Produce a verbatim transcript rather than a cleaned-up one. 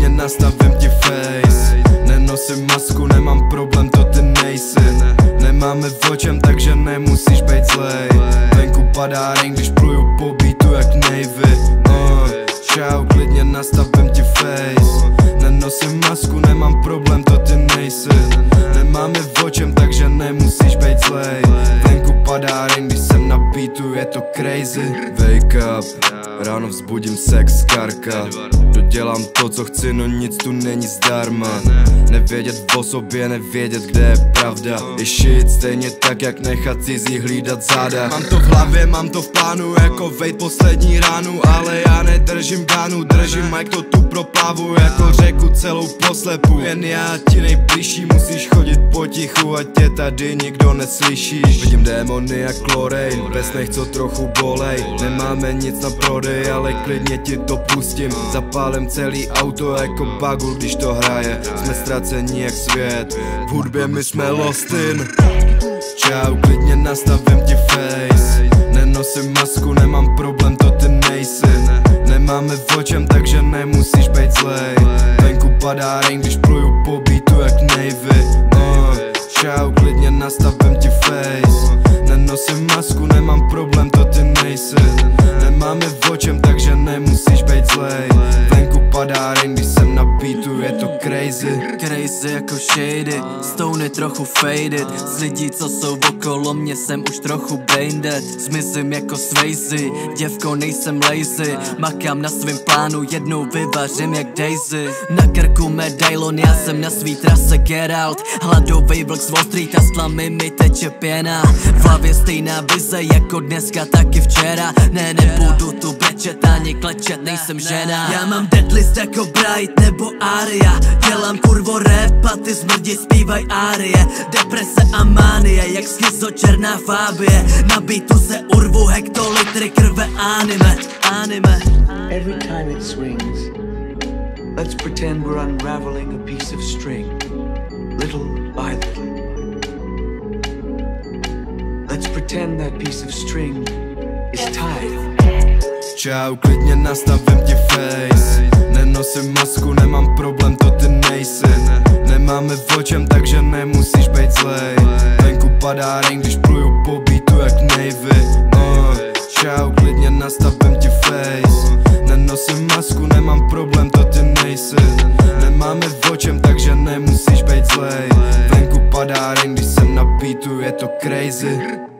klidně nastavím ti face. Nenosím masku, nemám problém, to ty nejsi. Nemáme v očem, takže nemusíš být zlej. Venku padá rain, když pluju po beatu jak Navy. uh, Čau, klidně nastavím ti face. Nenosím masku, nemám problém, to ty nejsi. Nemáme v očem, takže nemusíš být zlej. Venku padá rain, když jsem na beatu, je to crazy. Wake up, ráno vzbudím sex, karka. Dodělám to, co chci, no nic tu není zdarma. Nevědět o sobě, nevědět, kde je pravda. Je shit, stejně tak, jak nechat cizí hlídat záda. Mám to v hlavě, mám to v plánu, jako vejt poslední ránu. Ale já nedržím bránu, držím mic, to tu proplavu. Jako řeku celou poslepu. Jen já ti nejbližší, musíš chodit potichu, ať tě tady nikdo neslyšíš. Vidím démony jak Lorraine, bez nech co trochu bolej. Nemáme nic na prodej, ale klidně ti to pustím. Zapálím celý auto jako bagu, když to hraje. Jsme ztracení jak svět, v hudbě my jsme lost in. Čau, klidně nastavím ti face. Nenosím masku, nemám problém, to ty nejsi. Nemáme v očem, takže nemusíš být zlej. Venku padá rain, když pluju po beatu jak Navy. uh, Čau, klidně nastavím ti face. Nenosím masku, nemám problém, to ty nejsi. Nemáme v očem, takže nemusíš být zlej. Venku padá rain, když jsem na beatu, je to crazy. Crazy jako shady, stony trochu faded. Z lidí, co jsou okolo mě, jsem už trochu brain dead. Zmizím jako Swayze, děvko nejsem lazy. Makám na svým plánu, jednou vyvařím jak Daisy. Na krku medailon, já jsem na svý trase get out. Hladovej vlk z Wall Street a s tlamy mi teče pěna. V hlavě stejná vize jako dneska, taky včera. Ne, nebudu tu brečet ani klečet, nejsem žena. Já mám deadlist jako Bright nebo Aria. Dělám kurvo rap a ty smrdi zpívaj árie. Deprese a mánie, jak schizočerná fábie. Na beatu se urvu hektolitry krve anime, anime. Every time it swings, let's pretend we're unraveling a piece of string, little by little. Let's pretend that piece of string is tied. Čau, klidně nastavím ti face. Nenosím masku, nemám problém, to ty nejsi. Nemáme v očem, takže nemusíš být zlej. Venku padá rain, když pluju po beatu jak Navy. uh, Čau, klidně nastavím ti face. Nenosím masku, nemám problém, to ty nejsi. Nemáme v očem, takže nemusíš být zlej. Venku padá rain, když jsem na beatu, je to crazy.